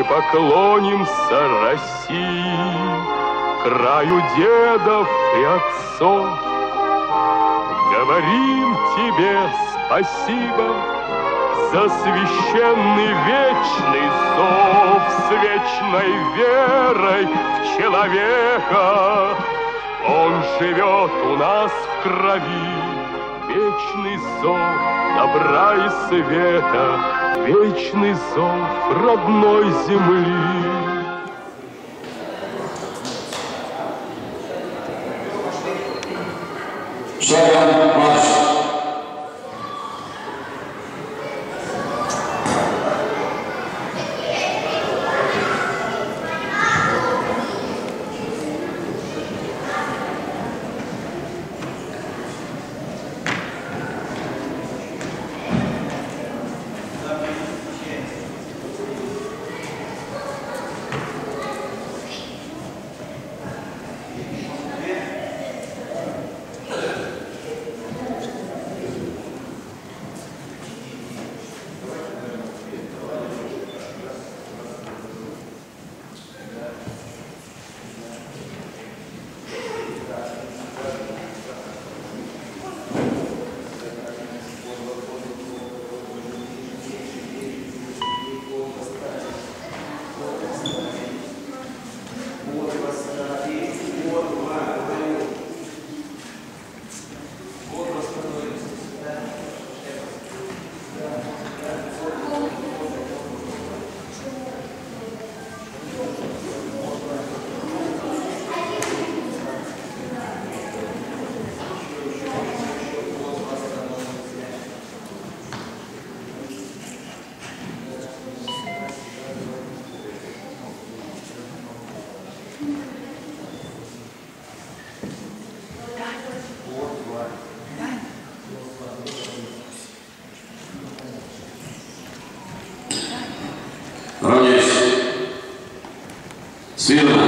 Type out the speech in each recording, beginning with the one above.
поклонимся России, краю дедов и отцов. Говорим тебе спасибо за священный вечный зов, с вечной верой в человека. Он живет у нас в крови, вечный зов добра и света, вечный зов родной земли. Шагом марш! Равняйся. Смирно.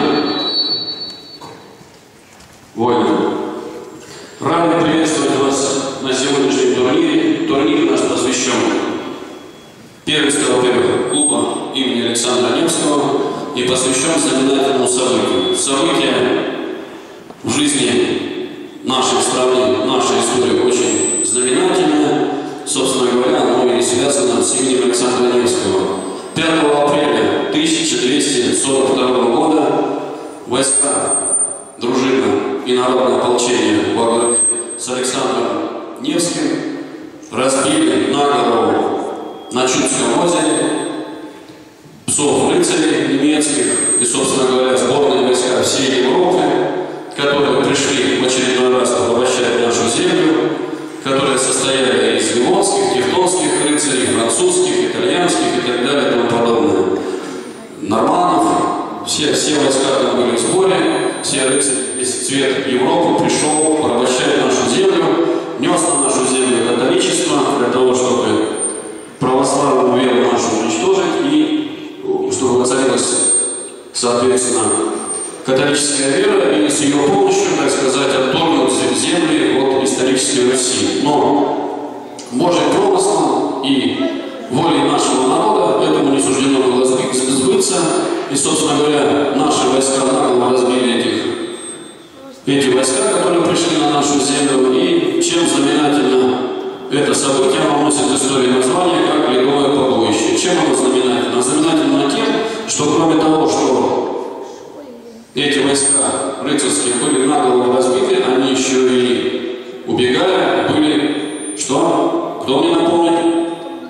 Вольно. Рады приветствовать вас на сегодняшнем турнире. Турнир наш посвящен первенству, во-первых, клуба имени Александра Невского и посвящен знаменательному событию. Событие в жизни нашей страны, нашей истории очень знаменательное. Собственно говоря, оно и связано с именем Александра Невского. 5 апреля 1242 года войска дружина и народное ополчение во главе с Александром Невским разбили на голову на Чудском озере псов-рыцарей немецких и, собственно говоря, сборные войска всей Европы, которые пришли в очередной раз порабощать нашу землю, которые состояли из ливонских, тевтонских рыцарей, французских, итальянских и так далее и тому подобное. Норманов, все войска там были в сборе, все рыцари, весь цвет Европы пришел порабощать нашу землю, нес на нашу землю католичество для того, чтобы православную веру нашу уничтожить и чтобы воцарилась, соответственно, католическая вера и с ее помощью, так сказать, отторгнуть земли от исторической России. Но Божьим промыслом и волей нашего народа этому не суждено было сбыться. И, собственно говоря, наши войска нагло разбили эти войска, которые пришли на нашу землю. И чем знаменательно это событие, оно носит в истории название как Ледовое побоище. Чем оно знаменательно? Знаменательно тем, что кроме того, что эти войска рыцарские были наголо разбиты, они еще и убегали, были, что? Кто мне напомнит?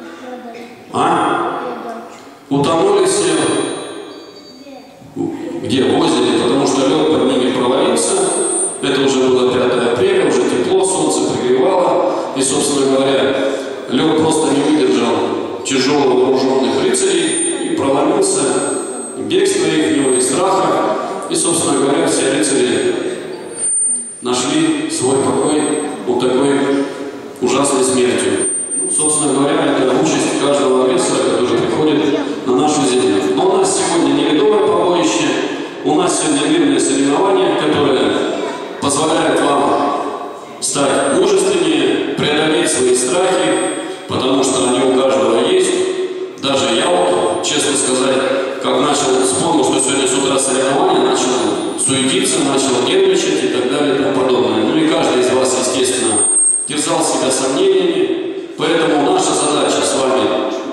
Утонули все. Где? В озере, потому что лед под ними провалился. Это уже было 5 апреля, уже тепло, солнце пригревало. И, собственно говоря, лед просто не выдержал тяжелых вооруженных рыцарей и проломился. Бегство их, и страха. И, собственно говоря, все рыцари нашли свой покой вот такой ужасной смертью. Собственно говоря, это участь каждого агрессора, который приходит на нашу землю. Но у нас сегодня не ледовое побоище, у нас сегодня мирные соревнования, которые позволяют вам стать мужественнее, преодолеть свои страхи, потому что они у каждого есть. Даже я, вот, честно сказать, как суетиться, начал нервничать и так далее и тому подобное. Ну и каждый из вас, естественно, терзал себя сомнениями. Поэтому наша задача с вами,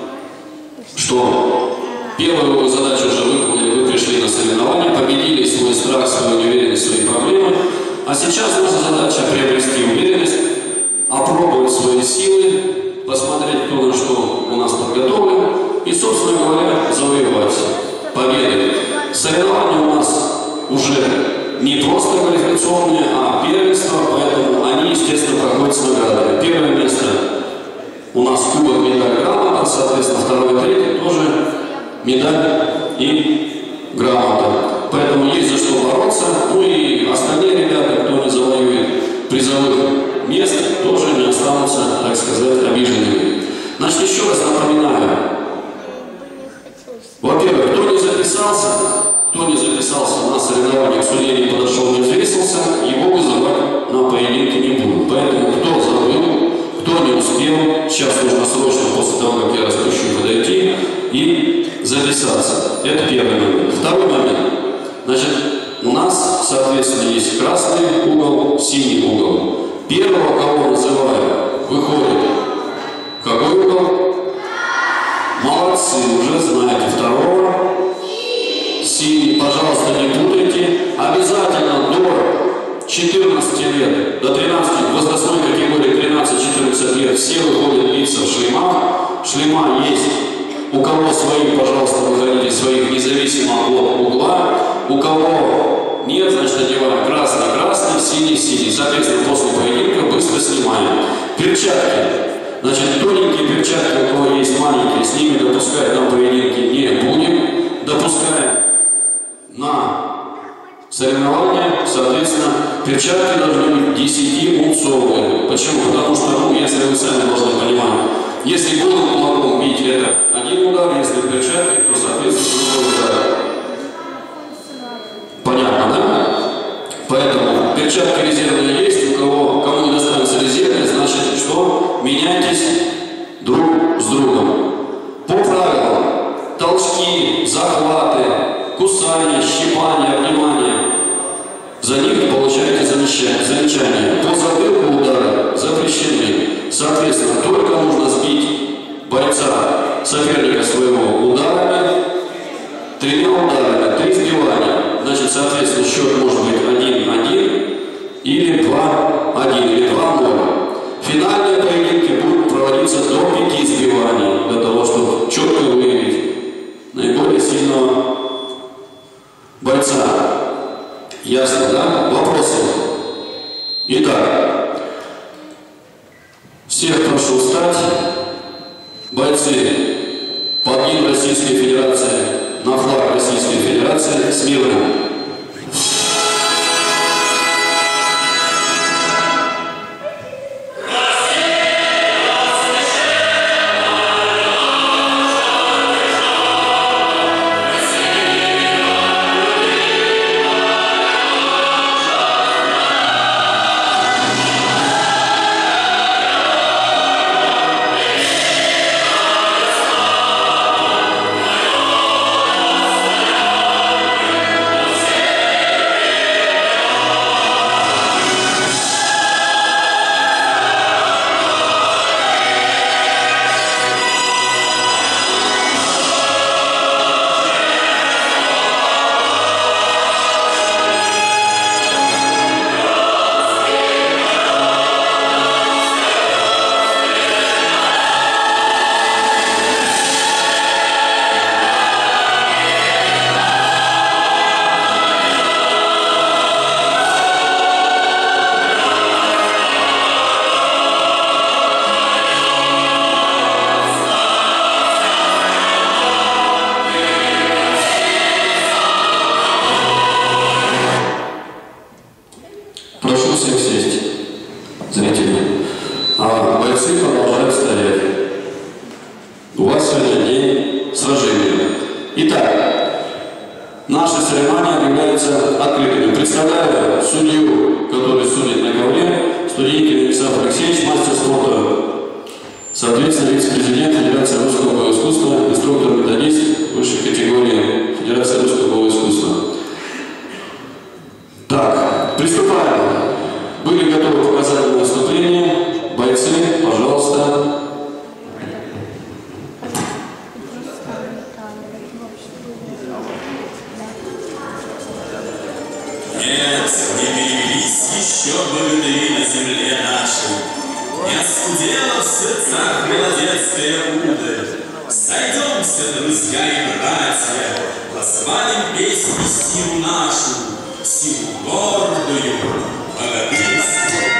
что первую задачу уже выполнили, вы пришли на соревнования, победили свой страх, свою неуверенность, свои проблемы. А сейчас наша задача приобрести уверенность, опробовать свои силы, посмотреть, кто на что у нас подготовлен, и, собственно говоря, завоевать победы. Соревнования у нас уже не просто квалификационные, а первенства, поэтому они, естественно, проходят с наградами. Первое место у нас кубок, медаль, грамота, соответственно, второе, третье тоже медаль и грамота. Поэтому есть за что бороться. Ну и остальные ребята, кто не завоюет призовых мест, тоже не останутся, так сказать, обиженными. Значит, еще раз напоминаю. Во-первых, кто не записался на соревнования, к судье не подошел, не взвесился, его вызывать на поединки не будут. Поэтому кто забыл, кто не успел, сейчас нужно срочно после того, как я распущу, подойти и записаться. Это первый момент. Второй момент. Значит, у нас, соответственно, есть красный угол, синий угол. Первого, кого называю, выходит. Какой угол? Молодцы, уже знаете. Второго. Синий, пожалуйста, не путайте. Обязательно до 14 лет, до 13, возрастной категории 13-14 лет, все выходят биться в шлемах. Шлема есть. У кого свои, пожалуйста, выходите своих, независимо от угла. У кого нет, значит, одеваем красный, синий. Соответственно, после поединка быстро снимаем. Перчатки. Значит, тоненькие перчатки, у кого есть маленькие, с ними допускать на поединки не будем. Допускаем на соревнования, соответственно, перчатки должны быть 10-унцовые. Почему? Потому что, если вы сами должны понимать, если голым кулаком бить, это один удар, если перчатки, то, соответственно, другой удар. Понятно, да? Поэтому перчатки резервные есть, кому не достанется резервные, значит, что? Меняйтесь друг с другом. По правилам, толчки, захваты, кусание, щипание, обнимание, за них получаете замечания. По затылку удары запрещены. Соответственно, только нужно сбить бойца, соперника своего ударами, 3 ударами, 3 сбивания. Значит, соответственно, счет может быть 1-1 или 2-1 или 2-0. Финальные поединки будут проводиться до 5 сбиваний, для того, чтобы четко выявить наиболее сильного бойца. Ясно, да? Вопросы? Итак, всех прошу встать. Бойцы, под гимн Российской Федерации, на флаг Российской Федерации, смирно. Соответственно, вице-президент Федерации русского боевого искусства, инструктор-методист высшей категории Федерации русского боевого искусства. Нет, не перевелись еще богатыри на земле нашей. Не оскудела в сердцах молодецкая удаль. Сойдемся, друзья и братья, прославим песней силу нашу, силу гордую, богатырскую.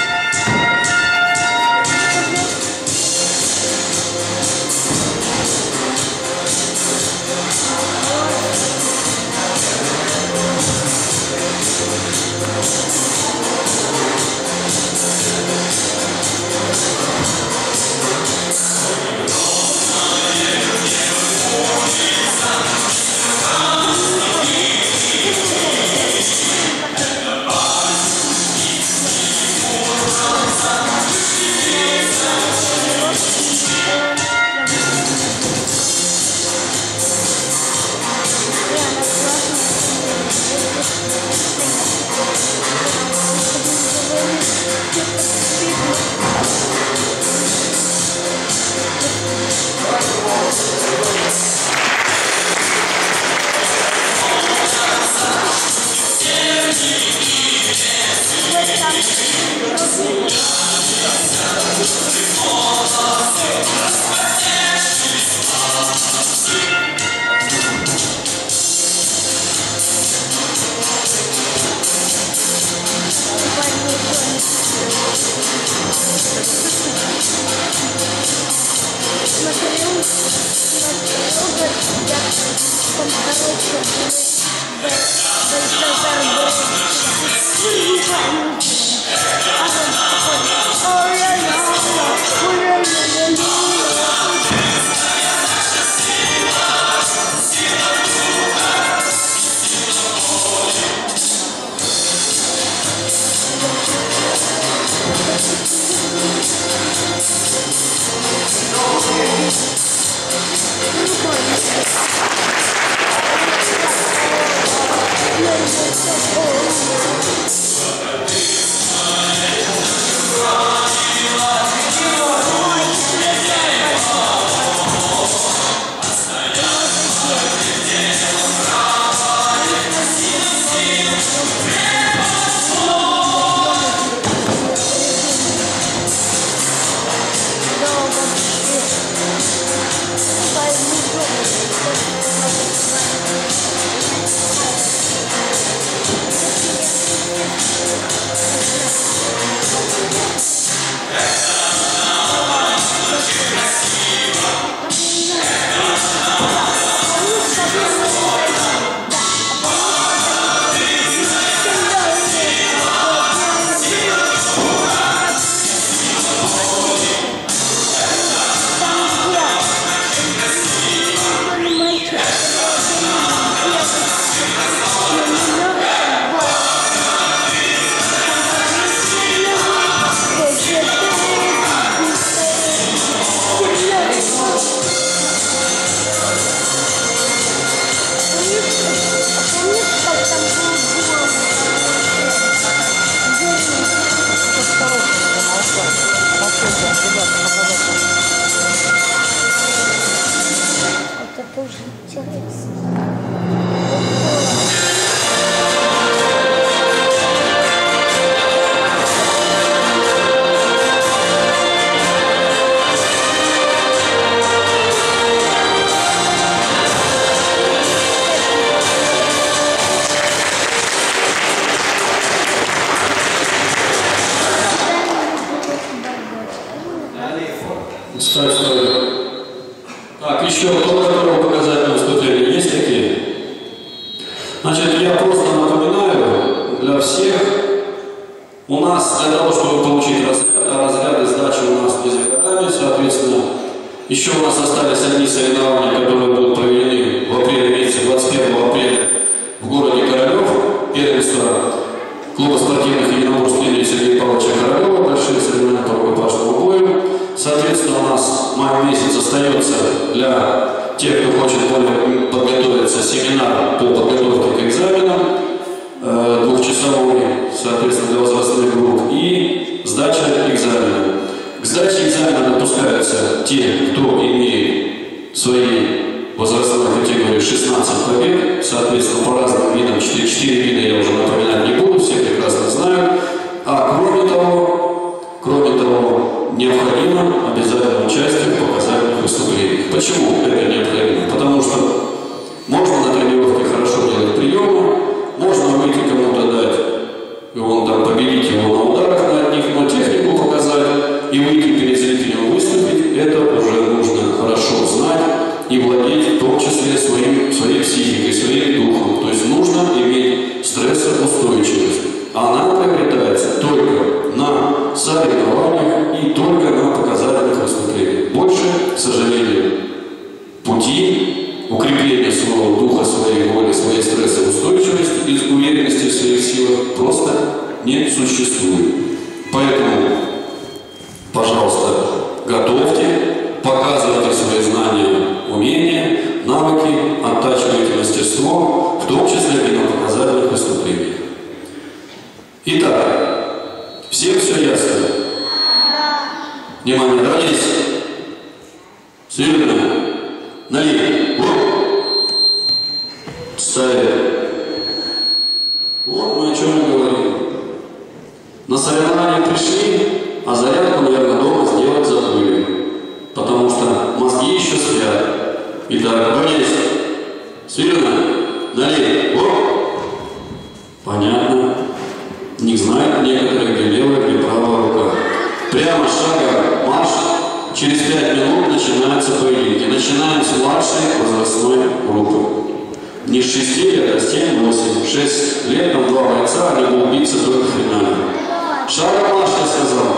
Так, еще кто готов показать на выступление? Есть такие? Значит, я просто напоминаю для всех, у нас для того, чтобы получить разряды сдачи у нас не за горами, соответственно, еще у нас остались одни соревнования, которые будут проведены в апреле месяце, 21 апреля в городе Королев, первенство клуба спортивных единоборств имени Сергея Павловича Королева, большие соревнования по рукопашному бою. Соответственно, у нас май месяц остается для тех, кто хочет более подготовиться, семинар по подготовке к экзаменам, двухчасовой, соответственно, для возрастных групп, и сдача экзамена. К сдаче экзамена допускаются те, кто имеет свои возрастные 16 побед, соответственно, по разным видам, 4 вида я уже напоминать не буду, все прекрасно знают. А кроме того, необходимо обязательно участие в показательных выступлениях. Почему это необходимо? Потому что можно на тренировке хорошо делать приемы, можно выйти кому-то дать, и он там победить его на ударах на одних, но технику показать и выйти перед зрителем выступить, это уже нужно хорошо знать и владеть в том числе своей психикой, своим духом. То есть нужно иметь стрессоустойчивость. Она приобретается только на соревнованиях и только на показательных выступлениях. Больше, к сожалению, пути укрепления своего духа, своей воли, своей стрессоустойчивости из уверенности в своих силах просто не существует. Поэтому, пожалуйста, готовьте, показывайте свои знания, умения, навыки, оттачивайте мастерство, в том числе и на показательных выступлениях. Итак, всем все ясно? Внимание, равняйся. Сверно. Налево. Ставим. Вот мы о чем и говорим. На соревнования пришли, а зарядку, наверное, дома сделать забыли. Потому что мозги еще спят. Итак, равняйся. Сверно. Налево. Понятно. Не знают некоторые, где левая, где правая рука. Прямо шагом марш. Через 5 минут начинаются поединки. Начинаем с младшей возрастной группы. Не с 6 лет, а с 7-8. 6 лет, там 2 бойца, они будут биться только в финале. Шагом марш, я сказал.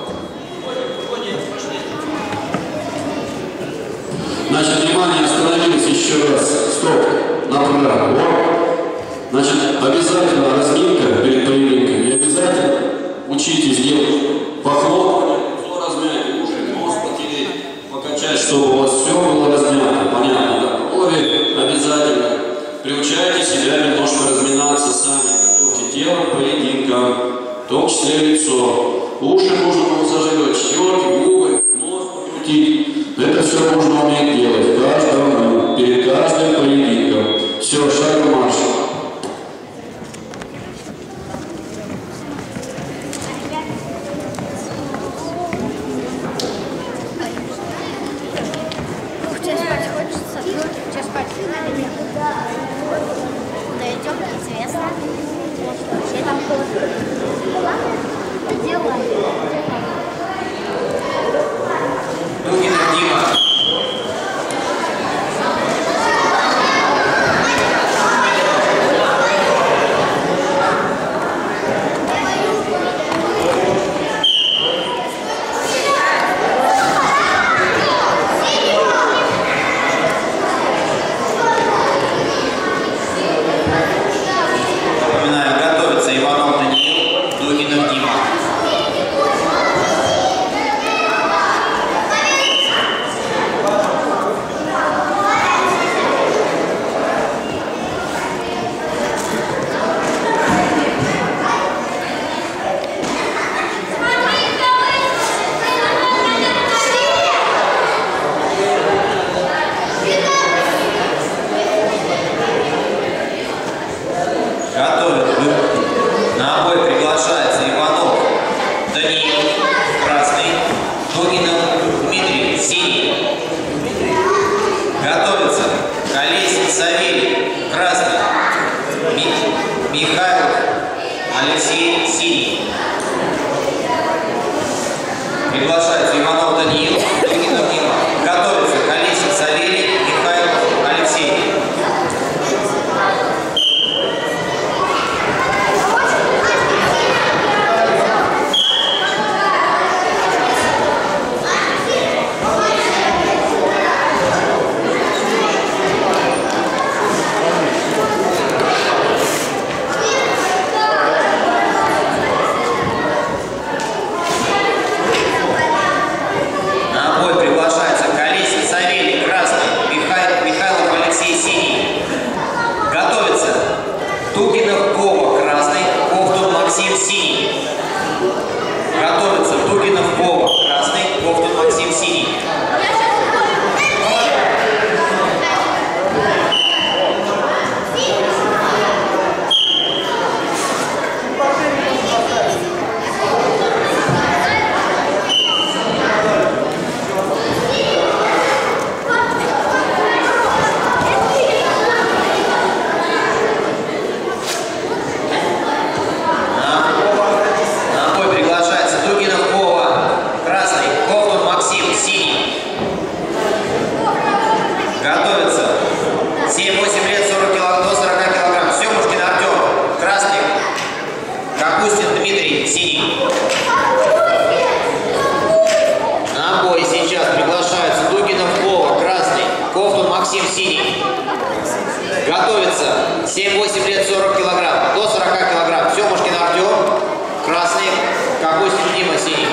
Значит, внимание, остановились еще раз. Стоп. Направо. Значит, обязательно разминка перед поединками. Обязательно учитесь делать похлопывание, лицо размять, уши, нос потереть, покачать, чтобы у вас все было размято. Понятно, да? Брови обязательно. Приучайте себя немножко разминаться сами. Готовьте тело к поединкам, в том числе лицо. Уши можно помассажировать, щеки, губы, нос покрутить. Это все нужно уметь делать каждому, перед каждым поединком. Все, шагом марш. 7-8 лет 40 килограмм, до 40 килограмм. Семушкин Артем, красный, Капустин Дима, синий.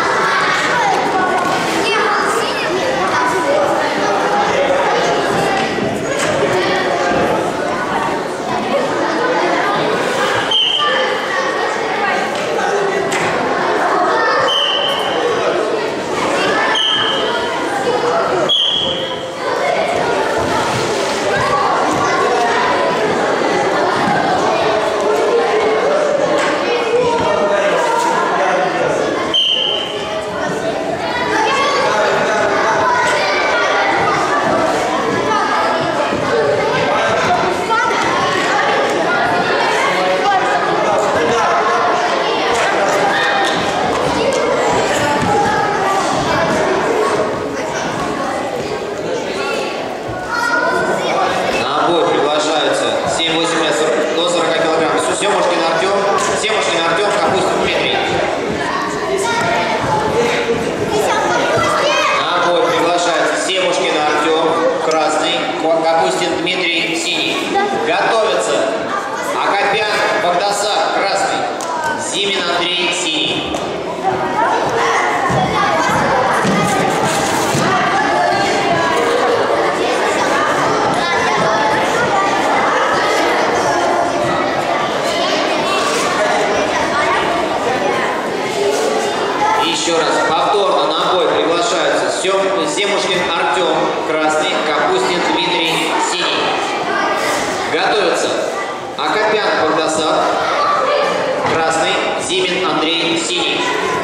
Еще раз, повторно на бой приглашаются Семушкин Артем, красный, Капустин Дмитрий, синий. Готовятся Акопян Багдасар, красный, Зимин Андрей, синий.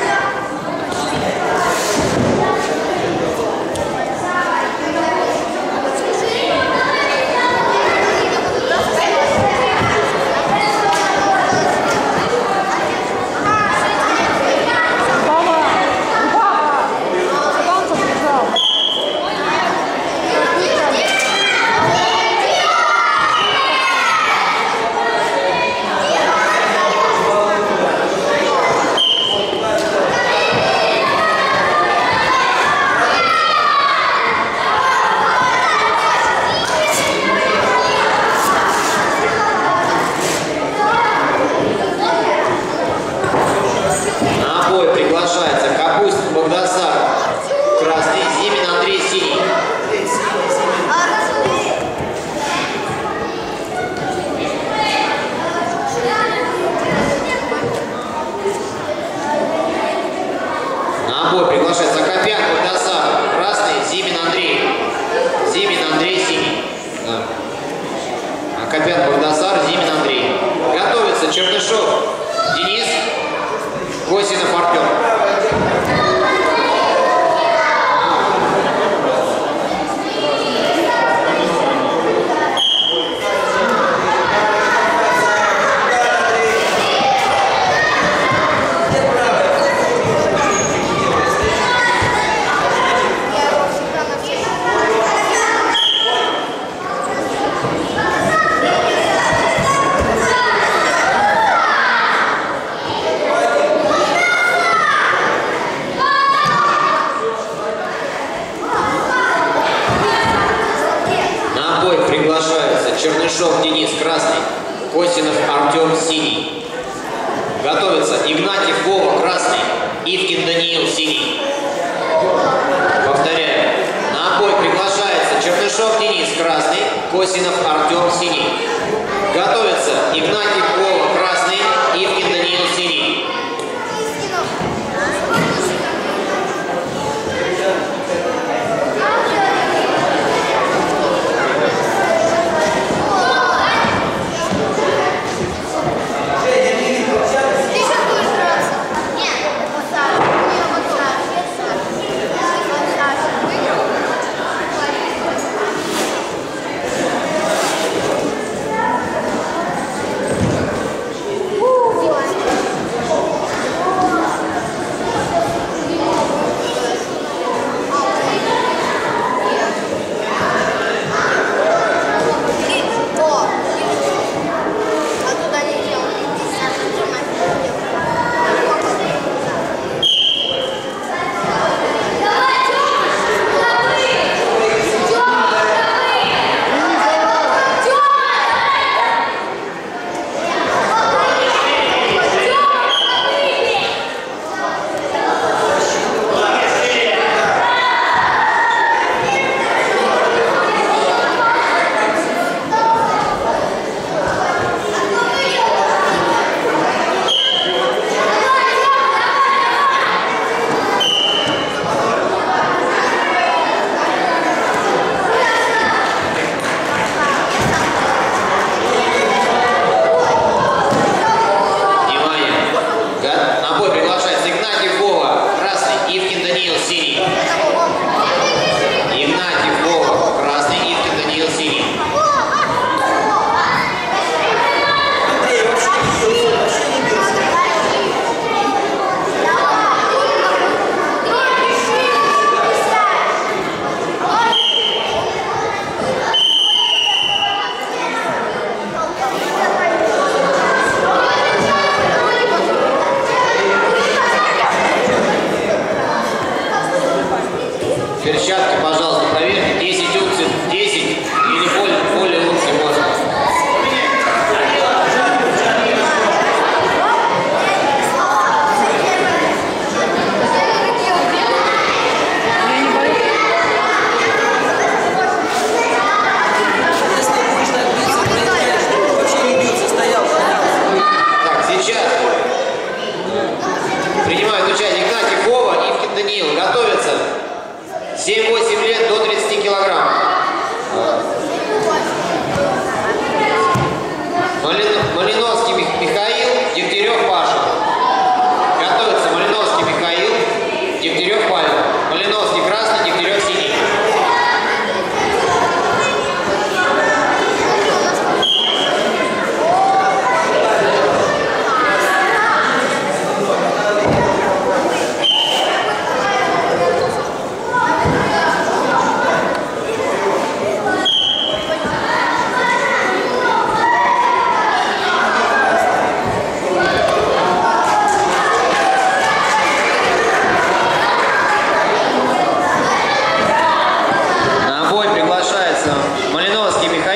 Приглашается Акопян Багдасар, красный, Зимин Андрей. Зимин Андрей, синий. Да. Акопян Багдасар, Зимин Андрей. Готовится Чернышов Денис, Косинов Артем. Чернышов Денис, красный, Косинов Артем, синий. Готовится Игнатьев Вова, красный, Ивкин Даниил, синий. Повторяю. На бой приглашается Чернышов Денис, красный, Косинов Артем, синий. Готовится Игнатьев Вова, красный, Ивкин Даниил, синий.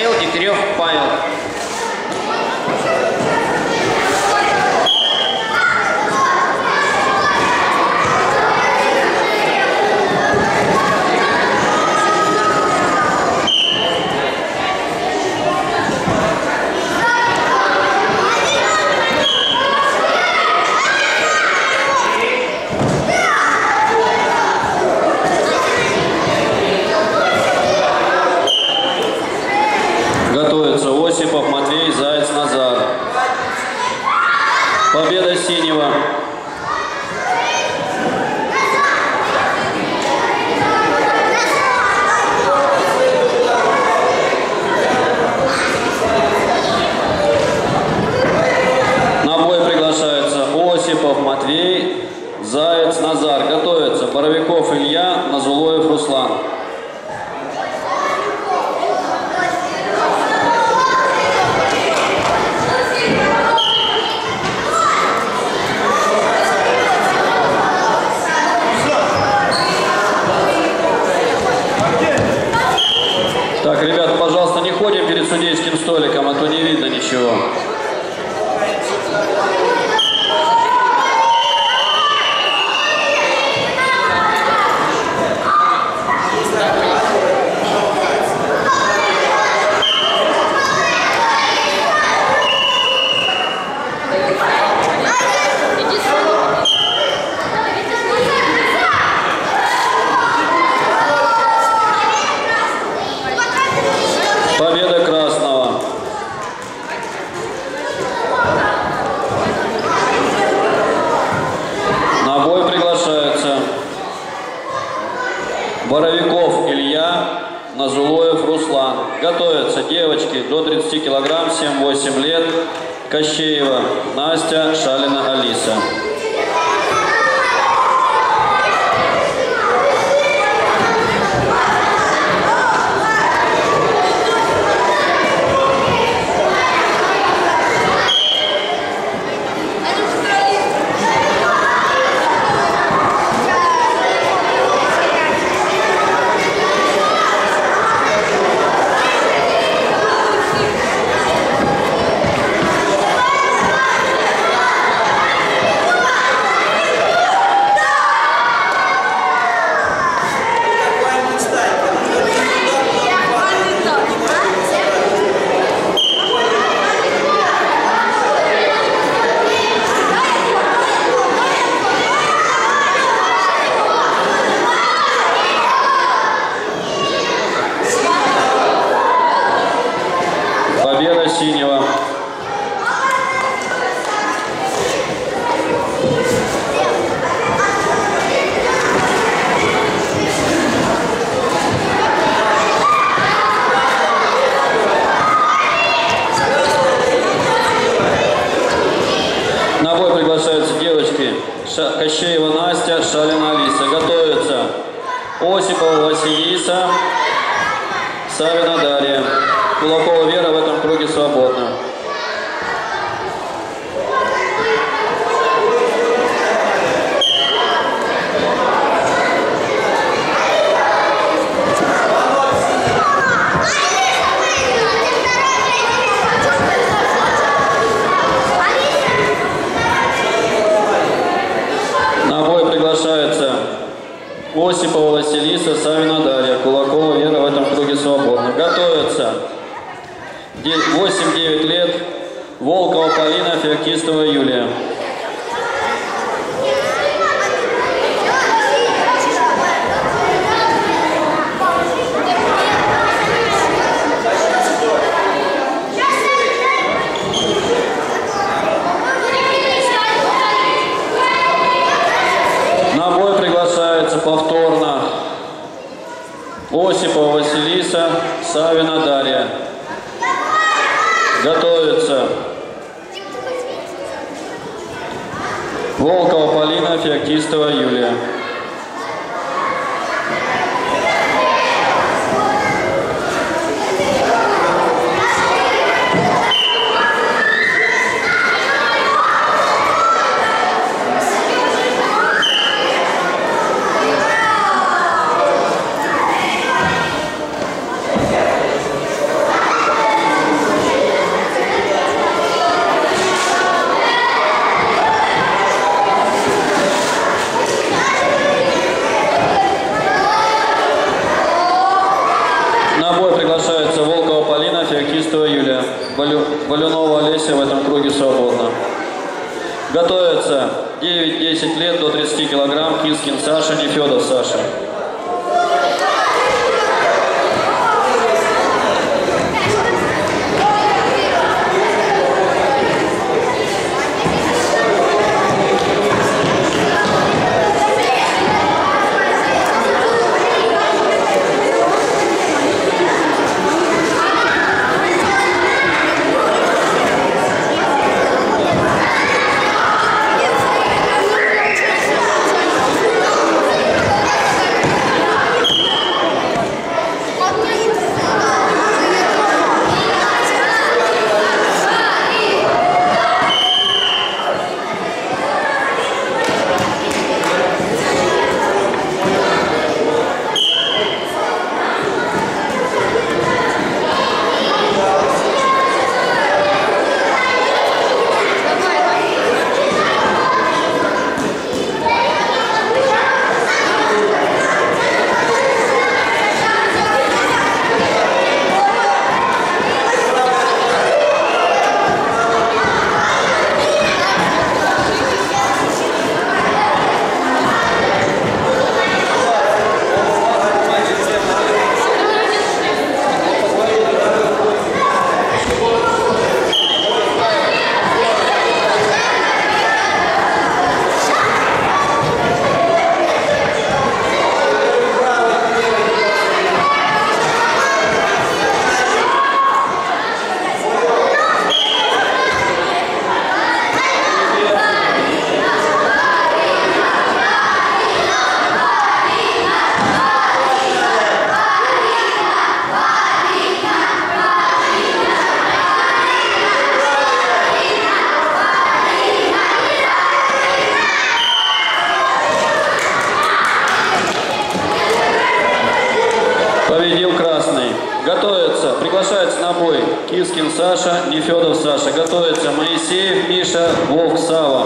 Михаил, Дегтярев Павел. Готовится Осипов, Матвей, Заяц, Назар. Победа синего. На бой приглашаются Осипов, Матвей, Заяц, Назар. Готовится Боровиков Илья, Назулоев Руслан. Так, ребята, пожалуйста, не ходим перед судейским столиком, а то не видно ничего. Победа красного. На бой приглашаются Боровиков Илья, Назулоев Руслан. Готовятся девочки до 30 килограмм, 7-8 лет. Кощеева Настя, Шалина Алиса. Победа синего. На бой приглашаются девочки Кощеева Настя, Шалина Алиса. Готовятся Осипова Василиса, Савина Дарья. Кулакова Вера в этом круге свободна. На бой приглашается Осипова Василиса, Савина Дарья. Кулакова Вера в этом круге свободна. Готовятся 8-9 лет Волкова Полина, Феоктистова Юлия. На бой приглашается повторно Осипова Василиса, Савина Дарья. Готовится Волкова Полина, Феоктистова Юлия. июля. Валюнова Олеся в этом круге свободна. Готовятся 9-10 лет до 30 килограмм Кискин Саша, Нефедов Саша. Готовится, приглашается на бой Кискин Саша, Нефедов Саша. Готовится Моисеев Миша, Вовк Сава.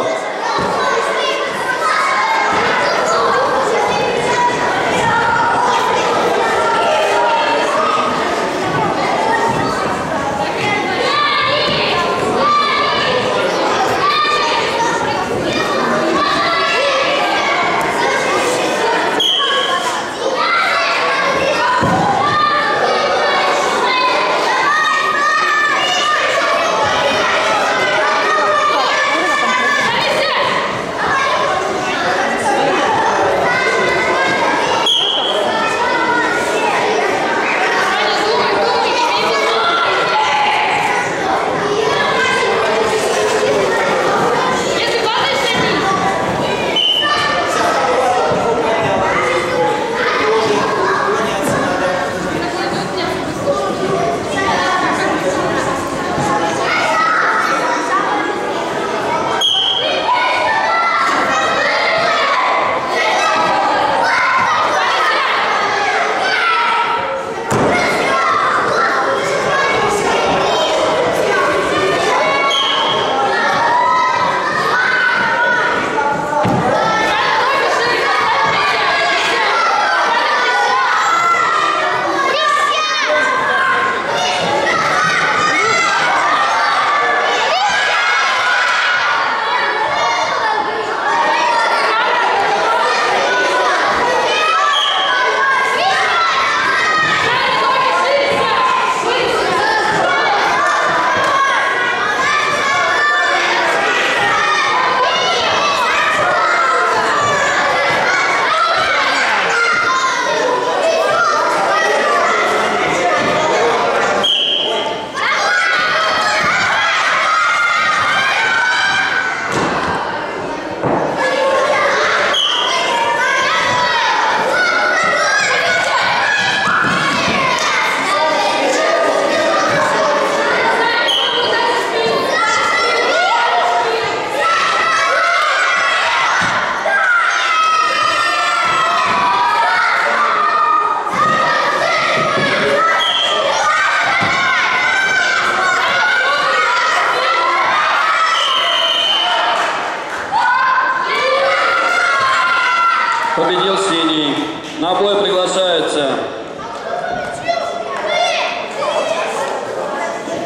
Победил синий. На бой приглашается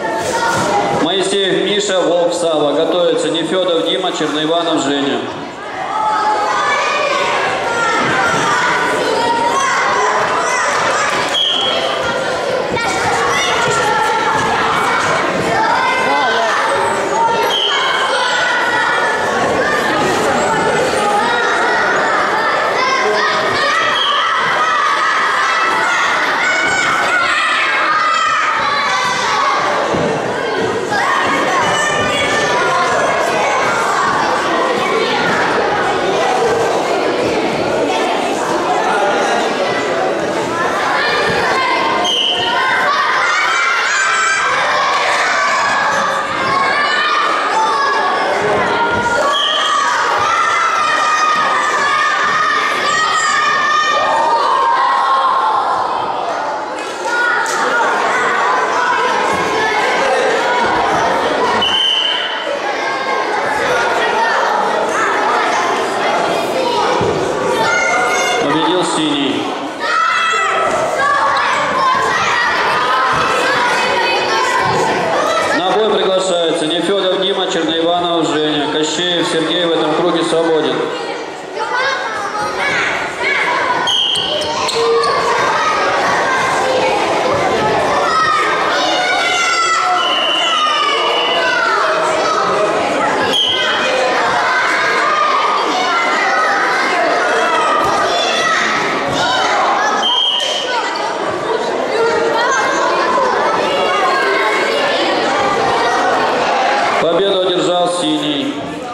Моисеев Миша, Волк Сава. Готовится Нефедов Дима, Черноиванов Женя. Сергей в этом круге свободен. Победу одержал синий.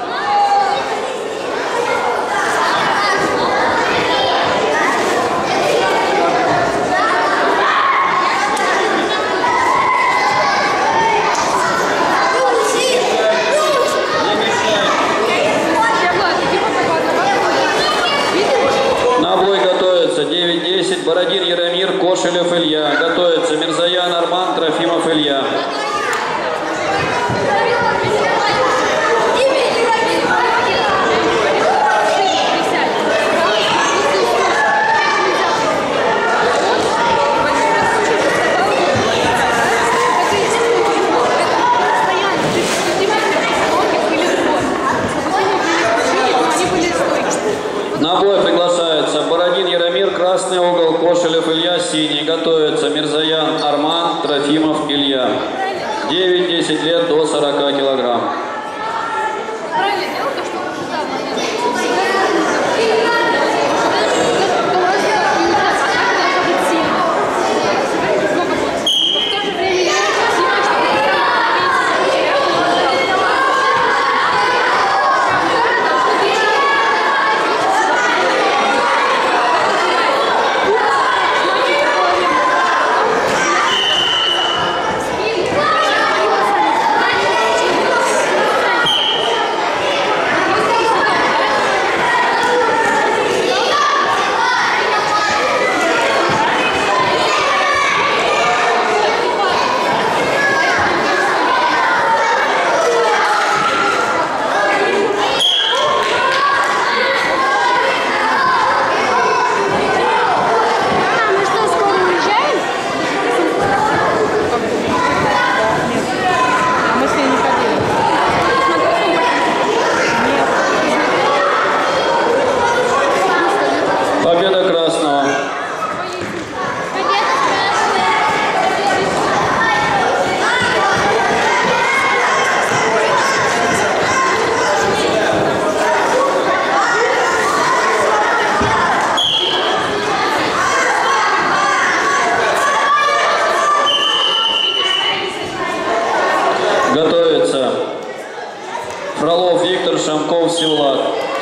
На бой готовится 9-10, Бородин Яромир, Кошелев Илья. Готовится Мирзаян Арман, Трофимов Илья. На бой приглашается Бородин Яромир, красный угол, Кошелев Илья, синий. Готовится Мирзаян Арман, Трофимов Илья. 9-10 лет до 40 килограмм. Победа красного. Готовится Фролов Виктор, Шамков Севлад.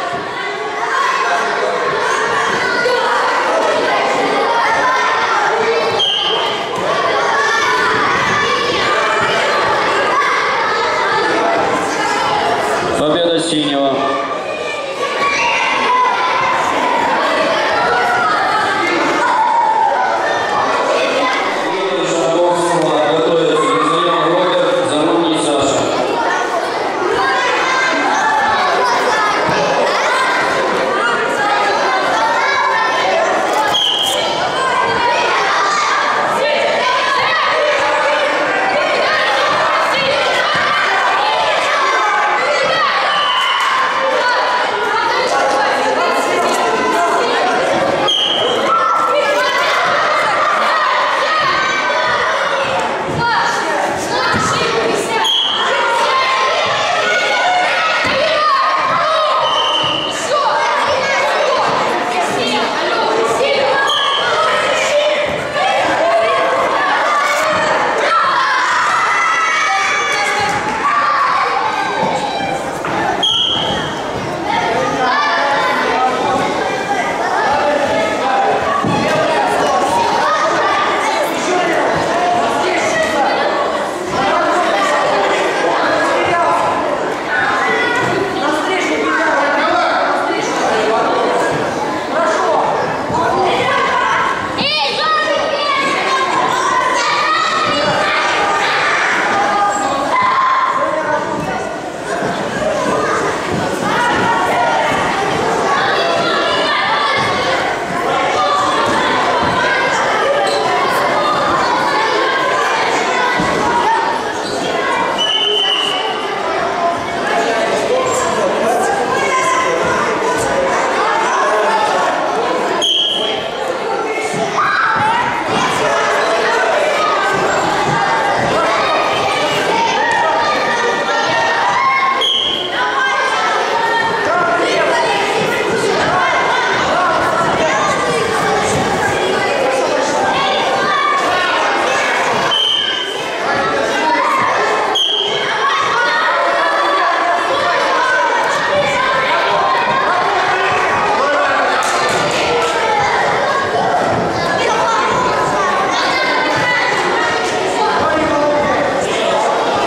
Победа синего. Готовится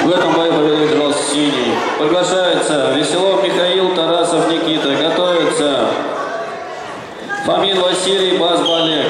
В этом бою победу выиграл синий. Приглашается Веселов Михаил, Тарасов Никита. Готовится Фомин Василий, Базба Олег.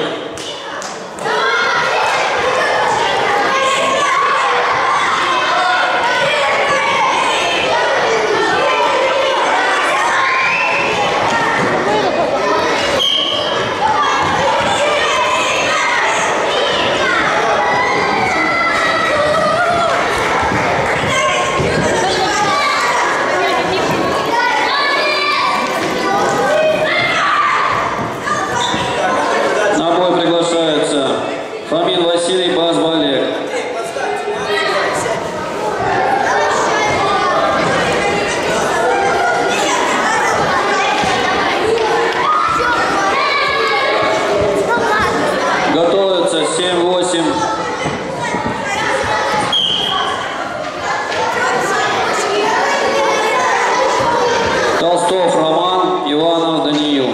Фомин Василий, Базба Олег. Готовится 7-8. Толстов Роман, Иванов Даниил.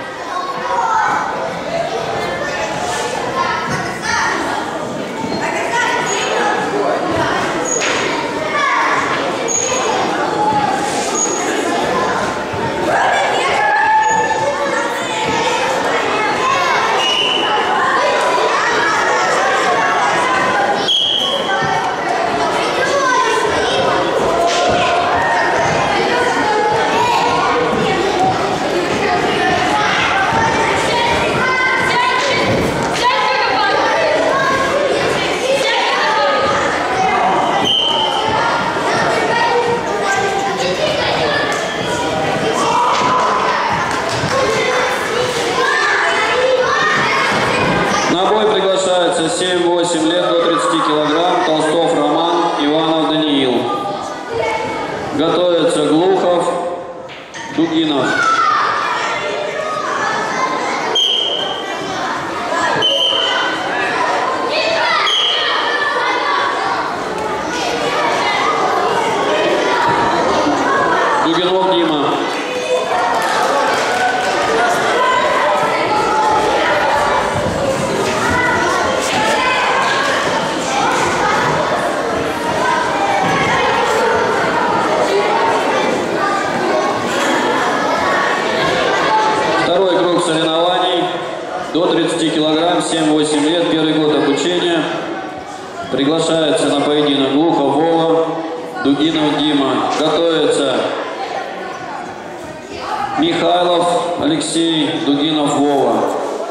На бой приглашается 7-8 лет до 30 килограмм. Толстов Роман, Иванов Даниил. Готовится Глухов, Дугинов. Дугинов Дима. Второй круг соревнований до 30 килограмм, 7-8 лет, первый год обучения. Приглашается на поединок Глухов Вова, Дугинов Дима. Готовится Михайлов Алексей, Дугинов Вова.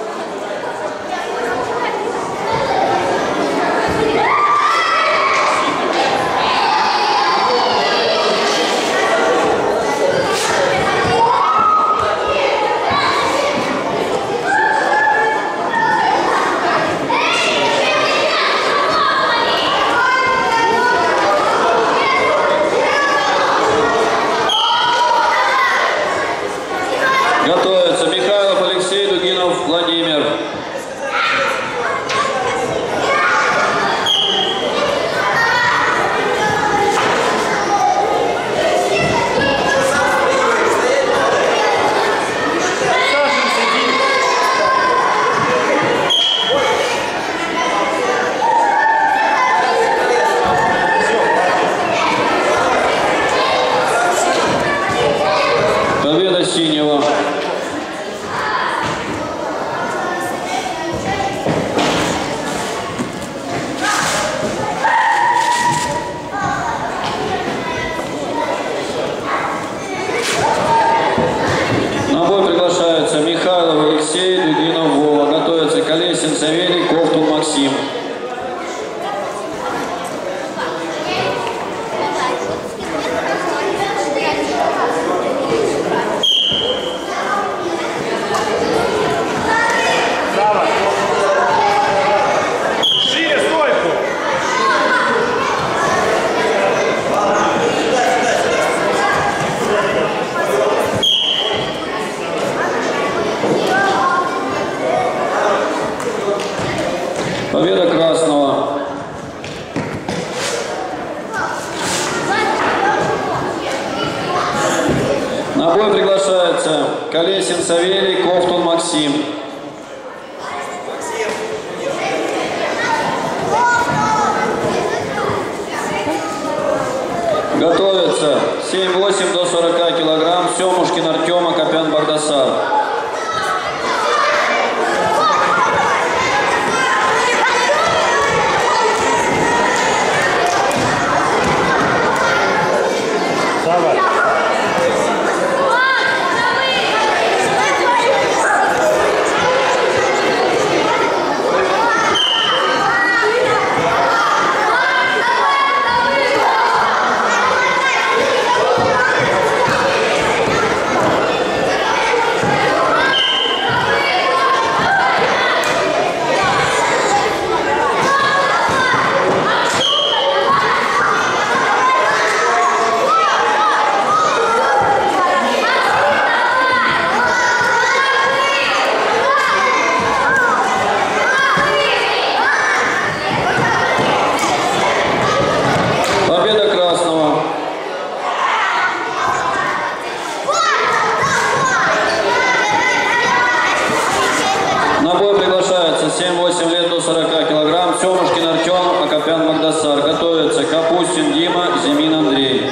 Готовится Михайлов Алексей, Дугинов Владимир. Победа синего. На бой приглашаются Михайлов Алексей, Дугинов Вова. Готовится Колесин Савелий, Ковтун Максим. Победа красного. На бой приглашается Колесин Савелий, Ковтун Максим. Готовится 7-8 до 40 килограмм. Семушкин Артем, Акопян Багдасар. На бой приглашается 7-8 лет до 40 килограмм. Семушкин Артем, Акопян Багдасар. Готовится Капустин Дима, Зимин Андрей.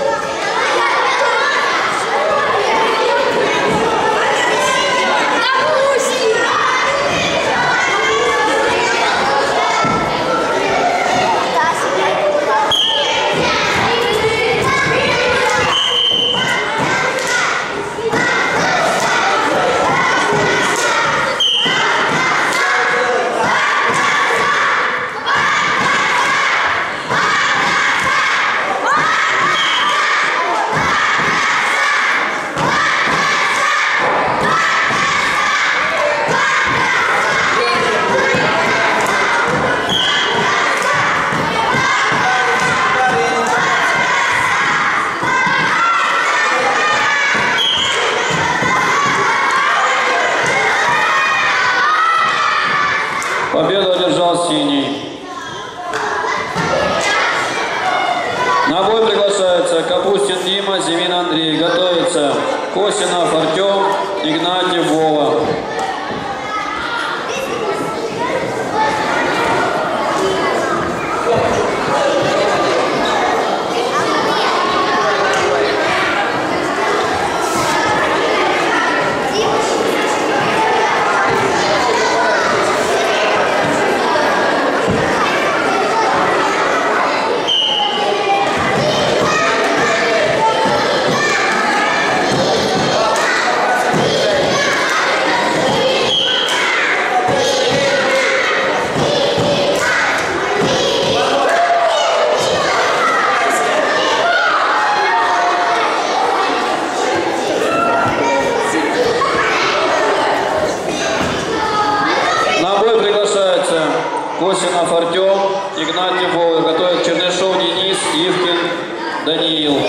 Победу одержал синий. На бой приглашается Капустин Дима, Зимин Андрей. Готовится Косинов Артем, Игнатьев Вова. Косинов Артем, Игнатьев Вова. Готовят Чернышов Денис, Ивкин Даниил.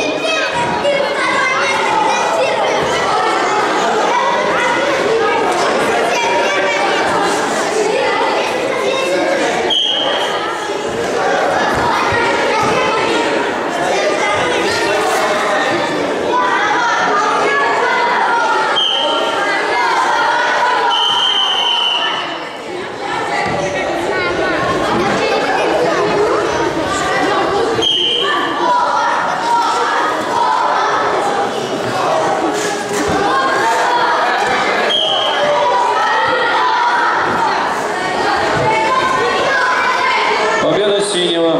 Победа синего.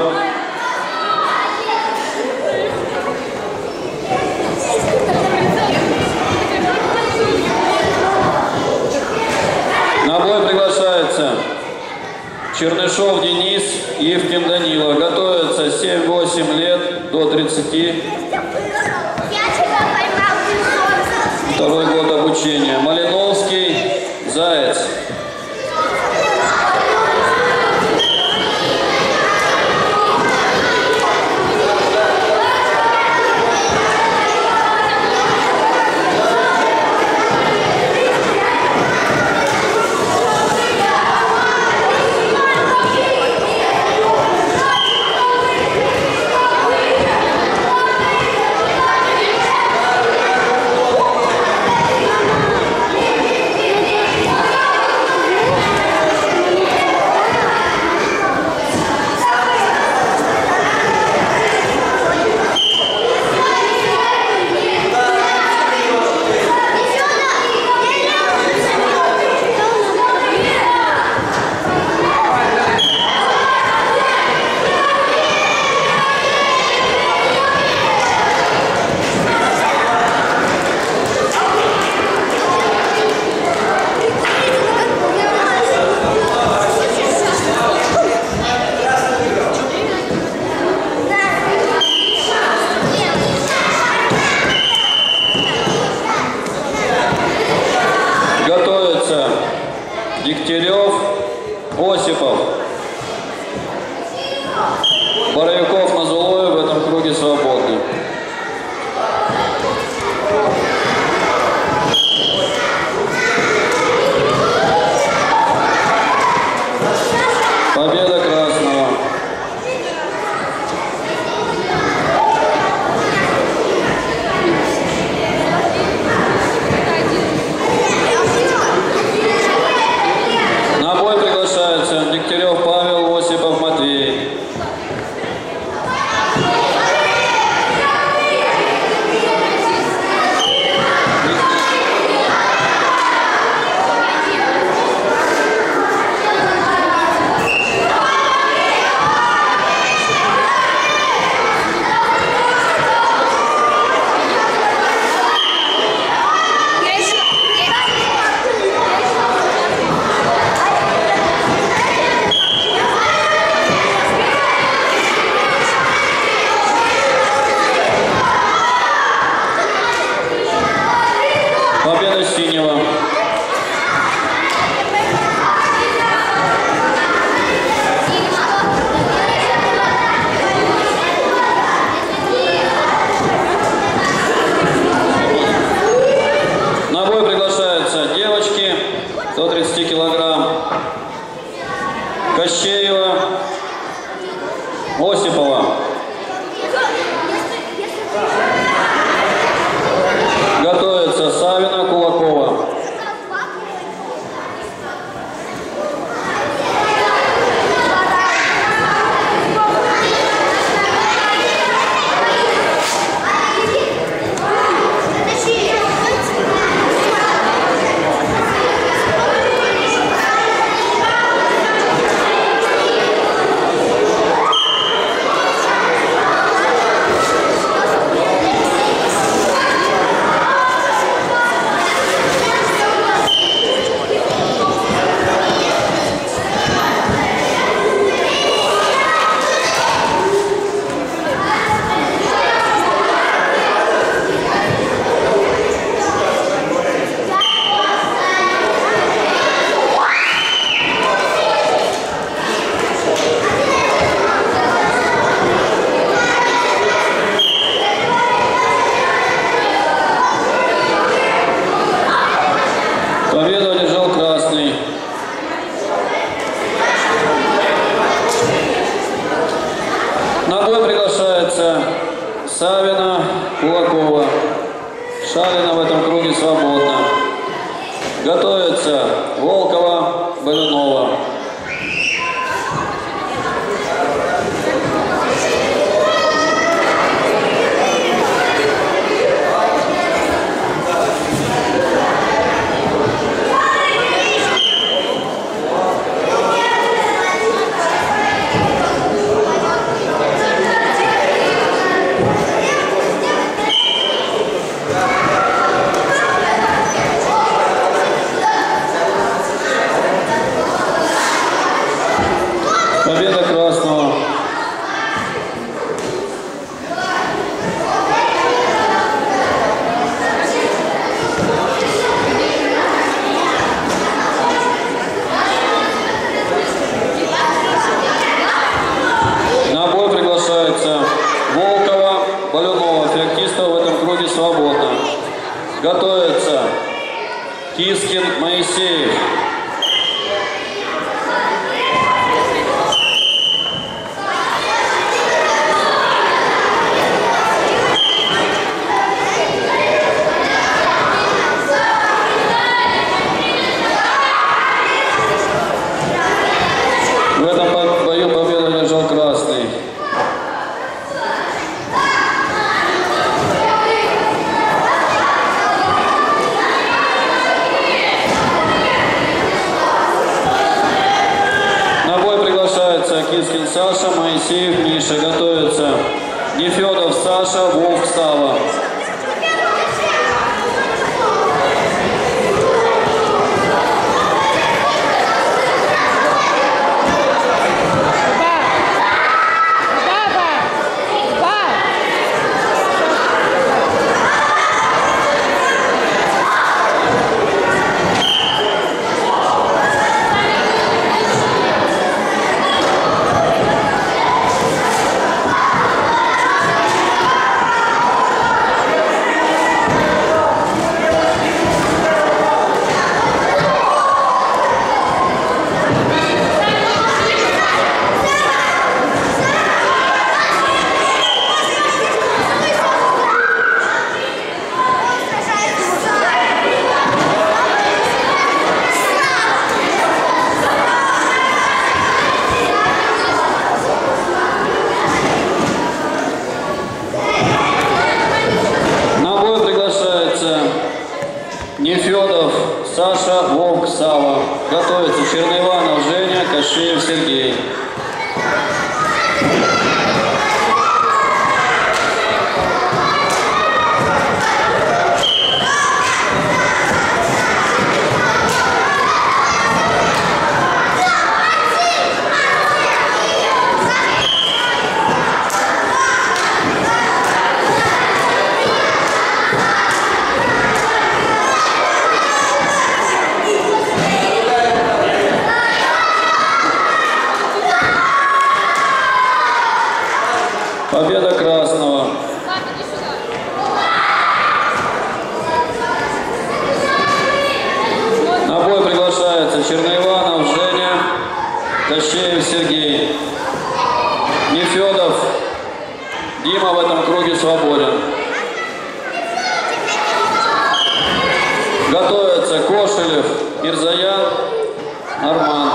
На бой приглашается Чернышов Денис, Ивкин Данила. Готовятся 7-8 лет до 30. Второй год обучения. Малиновский, Заяц. круге свободны. Победа красного. На бой приглашаются Дегтярев Павел, Осипов Матвей. Победа синего. На бой приглашаются девочки до 30 килограмм. Кощеева, Осипова. Готовится Савина, Кулакова. Победу одержал красный. На бой приглашается Савина, Кулакова. Шалина в этом круге свободна. Готовится Волкова, Балюнова. Победа красного. На бой приглашается Волкова, Балюнова. Феоктистова в этом круге свободна. Готовится Кискин, Моисеев. В этом бою победу одержал красный. На бой приглашается Кискин Саша, Моисеев Миша. Готовится Нефедов Саша, Вовк Сава. Сава. Готовится Черноиванов Женя, Кощеев Сергей. Победа красного. На бой приглашается Черноиванов Женя, Кощеев Сергей. Нефедов Дима в этом круге свободен. Готовятся Кошелев, Мирзаян, Арман.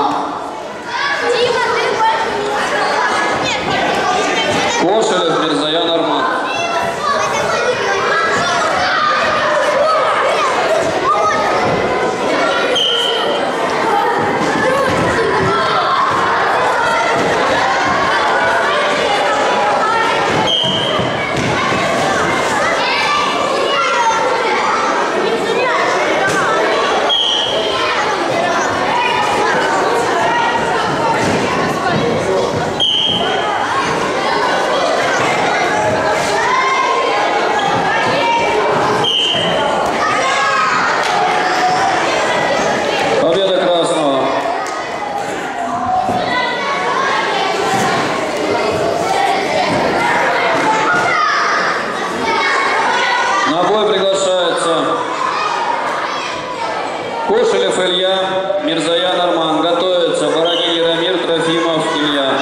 Кошелев, Мирзаян, Арман. Кошелев Илья, Мирзаян Арман. Готовится Бородин Яромир, Трофимов Илья.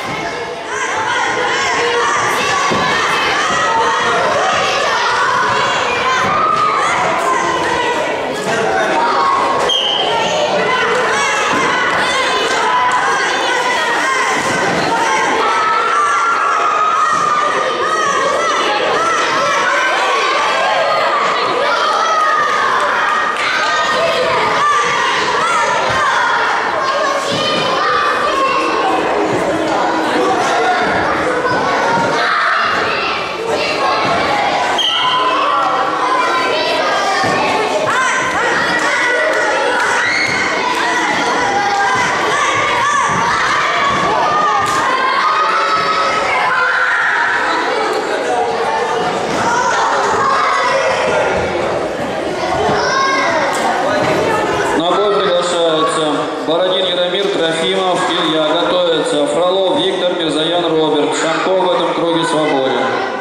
Бородин Яромир, Трофимов Илья. Готовится Фролов Виктор, Мирзаян Роберт. Шамков в этом круге свободен.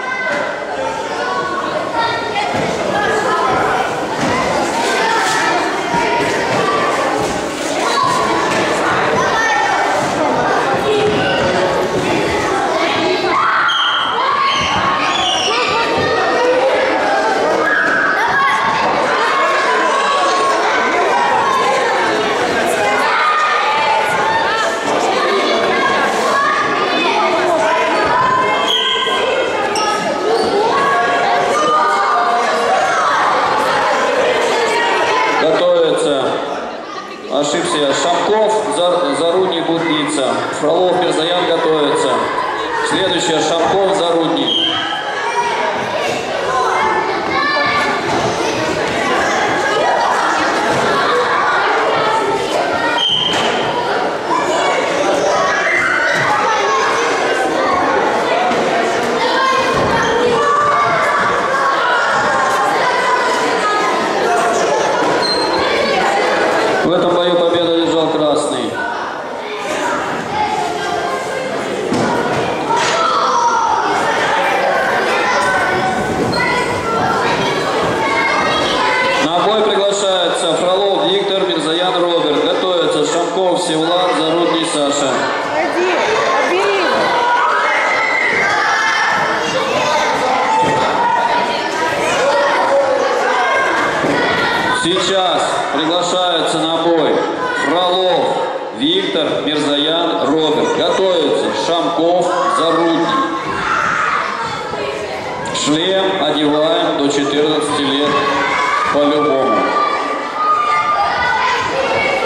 Ошибся я. Шамков, Зарудний, Будница. Фролов, Мирзаян готовится. Следующая Шамков, Зарудний. В этом бою победу одержал красный. На бой приглашается Фролов Виктор, Мирзаян Роберт. Готовится Шамков Севлад, Зарудний Саша. Сейчас приглашаются на бой Фролов Виктор, Мирзаян Роберт. Готовится Шамков, Зарудний. Шлем одеваем до 14 лет по-любому.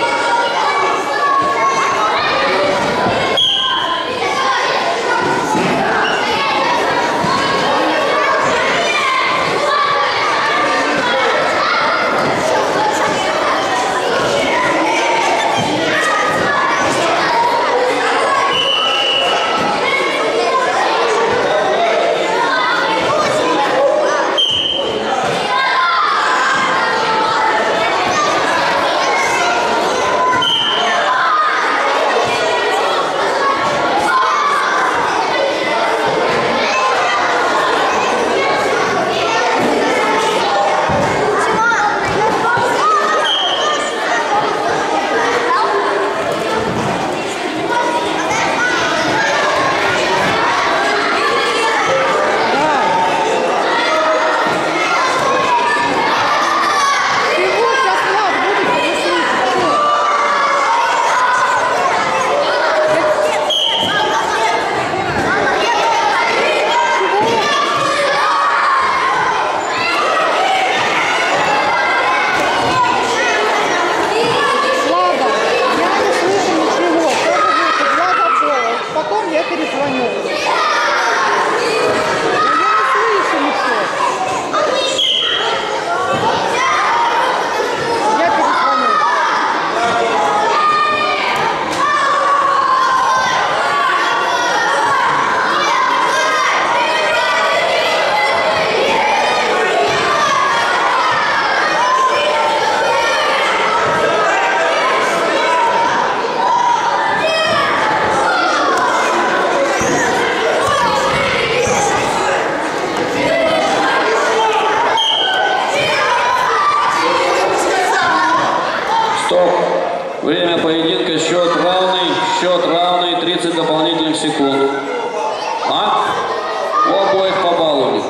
секунд. А? У обоих по баллу у них.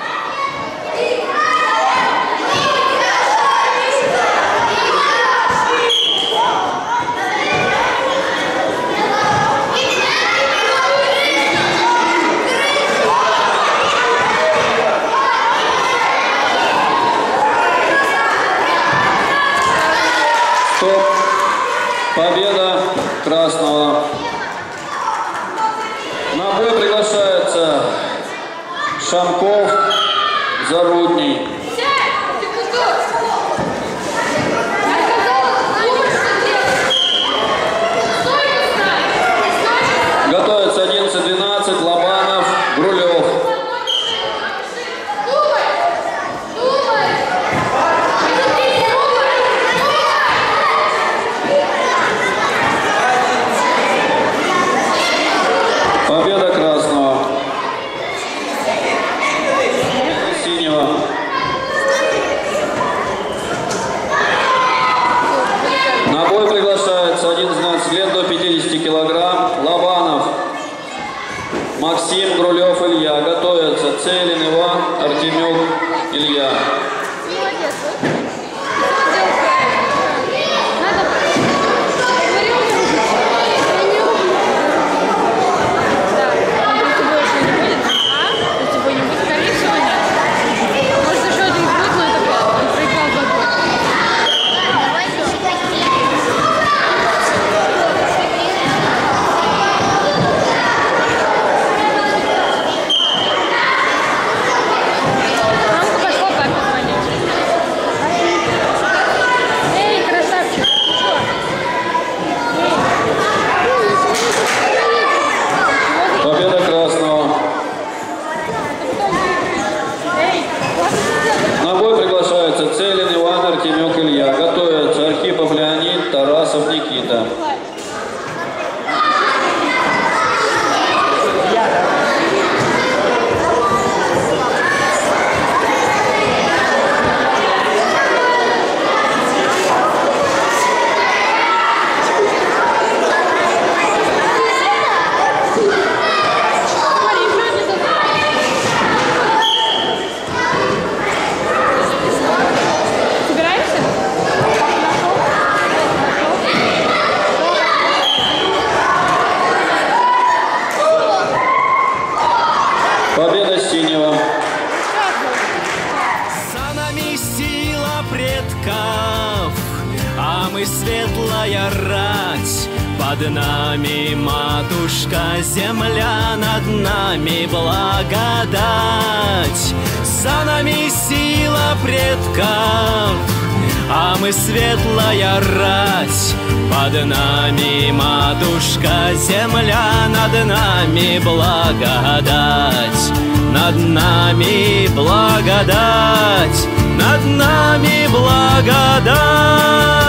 Стоп. Победа красного. На бой приглашается Шамков, Зарудний. Готовится 11-12, Лобанов, Грулев. Победа красного. Синего. На бой приглашается 11-12 лет до 50 килограмм. Лобанов, Максим, Грулев, Илья. Готовятся Целин, Иван, Артемюк, Илья. Победа красного. На бой приглашаются Целин, Иван, Артемюк, Илья. Готовятся Архипов Леонид, Тарасов Никита. Победа синего. За нами сила предков, а мы светлая рать. Под нами матушка земля, над нами благодать. За нами сила предков, а мы светлая рать. Под нами матушка земля, над нами благодать. Над нами благодать, над нами благодать.